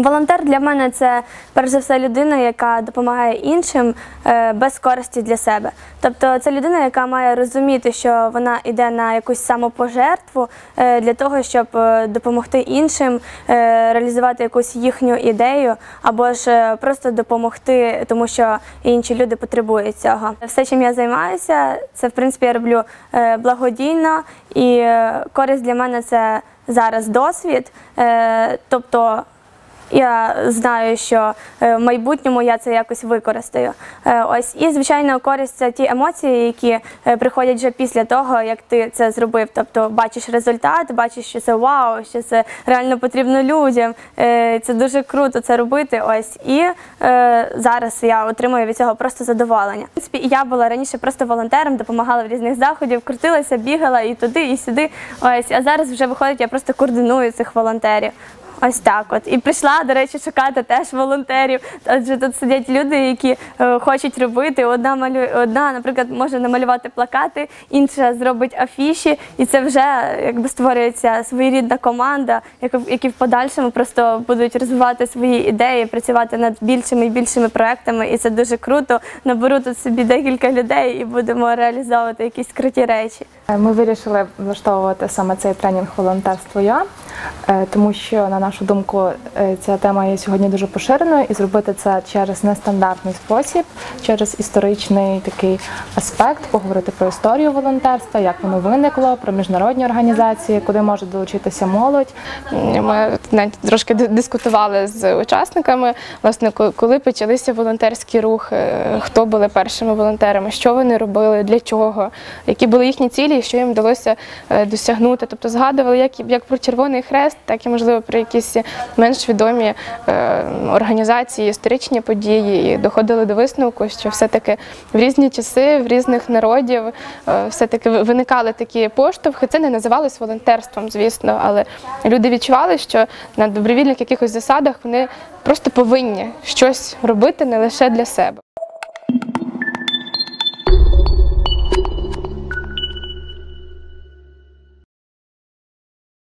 Волонтер для мене – це, перш за все, людина, яка допомагає іншим без користі для себе. Тобто це людина, яка має розуміти, що вона йде на якусь самопожертву для того, щоб допомогти іншим, реалізувати якусь їхню ідею, або ж просто допомогти, тому що інші люди потребують цього. Все, чим я займаюся, це, в принципі, я роблю благодійно, і користь для мене – це зараз досвід, тобто я знаю, що в майбутньому я це якось використаю. Ось. І, звичайно, користь – це ті емоції, які приходять вже після того, як ти це зробив. Тобто бачиш результат, бачиш, що це вау, що це реально потрібно людям. Це дуже круто це робити. Ось. І зараз я отримую від цього просто задоволення. В принципі, я була раніше просто волонтером, допомагала в різних заходах, крутилася, бігала і туди, і сюди. Ось. А зараз вже виходить, я просто координую цих волонтерів. Ось так от. І прийшла, до речі, шукати теж волонтерів. Адже тут сидять люди, які хочуть робити. Одна, наприклад, може намалювати плакати, інша зробить афіші. І це вже якби створюється своєрідна команда, які в подальшому просто будуть розвивати свої ідеї, працювати над більшими і більшими проектами. І це дуже круто. Наберу тут собі декілька людей і будемо реалізовувати якісь круті речі. Ми вирішили влаштовувати саме цей тренінг «Волонтерство Я», тому що, на нашу думку, ця тема є сьогодні дуже поширеною, і зробити це через нестандартний спосіб, через історичний такий аспект, поговорити про історію волонтерства, як воно виникло, про міжнародні організації, куди може долучитися молодь. Ми навіть трошки дискутували з учасниками, власне, коли почалися волонтерські рухи, хто були першими волонтерами, що вони робили, для чого, які були їхні цілі, що їм вдалося досягнути. Тобто згадували як про Червоний Хрест, так і, можливо, про якісь менш відомі організації, історичні події, і доходили до висновку, що все-таки в різні часи, в різних народів все-таки виникали такі поштовхи. Це не називалось волонтерством, звісно, але люди відчували, що на добровільних якихось засадах вони просто повинні щось робити не лише для себе.